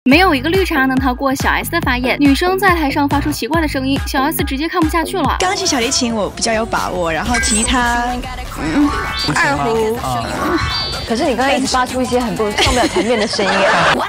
没有一个绿茶能逃过小 S 的法眼。女生在台上发出奇怪的声音，小 S 直接看不下去了。 钢琴、小提琴我比较有把握，然后吉他，二胡。 可是你刚刚一直发出一些很多上不了台面的声音。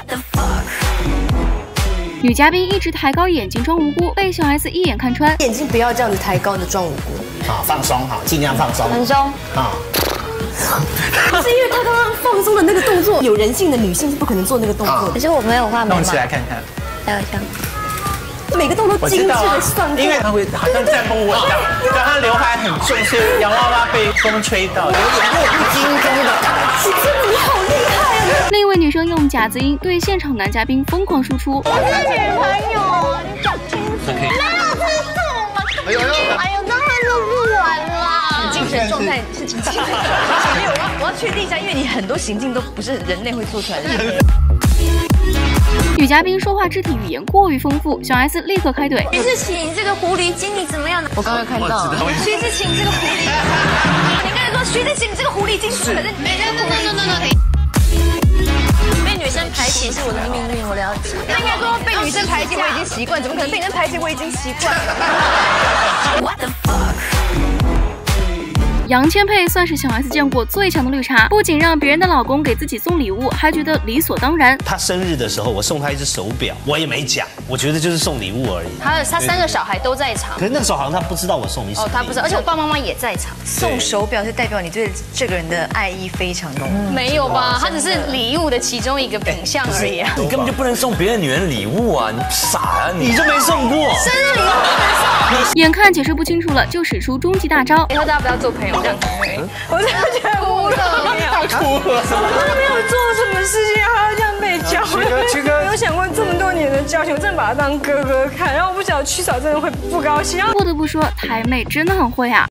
女嘉宾一直抬高眼睛装无辜，被小 S 一眼看穿。 眼睛不要这样子抬高的装无辜。 好，放松，好，尽量放松。 很松。 啊。 是因为他刚刚放松的那个动作，有人性的女性是不可能做那个动作。 可是我没有画眉毛。 弄起来看看。 还有像。 每个动作精致的算过。 因为他会好像在风吻一样，刚刚刘海很重，所以洋娃娃被风吹到，有点弱不禁风的感觉。 真的，你好厉害啊！ 另一位女生用假字音对现场男嘉宾疯狂输出。 我是女朋友，你讲清楚。没有吃醋，哎呦，当然就不玩啦。 精神状态是精神。我要确定一下，因为你很多行径都不是人类会做出来的。 女嘉宾说话肢体语言过于丰富，小 S 立刻开怼。 徐志勤这个狐狸精你怎么样呢？ 我刚刚看到徐志勤这个狐狸，你刚才说徐志勤这个狐狸精，可是没这个狐狸精。被女生排挤是我的命运，我了解。 那应该说被女生排挤我已经习惯，怎么可能被女生排挤我已经习惯？ 杨千霈算是小 S 见过最强的绿茶，不仅让别人的老公给自己送礼物，还觉得理所当然。 他生日的时候，我送他一只手表，我也没讲，我觉得就是送礼物而已。 他3个小孩都在场， 可是那个时候好像他不知道我送你什么。 哦，他不知道，而且我爸爸妈妈也在场。 送手表是代表你对这个人的爱意非常浓。 没有吧？他只是礼物的其中一个品项而已啊。 你根本就不能送别的女人礼物啊！你傻啊你就没送过生日礼物不能送。 眼看解释不清楚了，就使出终极大招。 以后大家不要做朋友这样。 我真的觉得无可妙，我都没有做什么事情，还要这样被教。没有想过这么多年的教训，我真的把他当哥哥看，然后我不晓得曲嫂真的会不高兴。 不得不说，台妹真的很会啊。